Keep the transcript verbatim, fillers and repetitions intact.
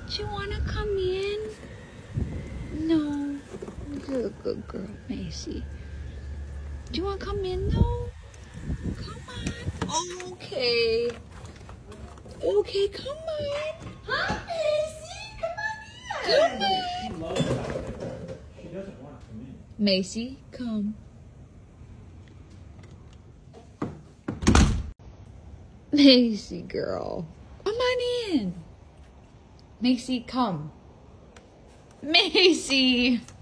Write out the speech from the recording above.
Do you want to come in? No. You're a good girl, Macy. Do you want to come in, though? Come on. Okay. Okay, come on. Hi, Macy. Come on in. Come on. She loves it out there. She doesn't want to come in. Macy, come. Macy, girl. Come on in. Macy, come. Macy.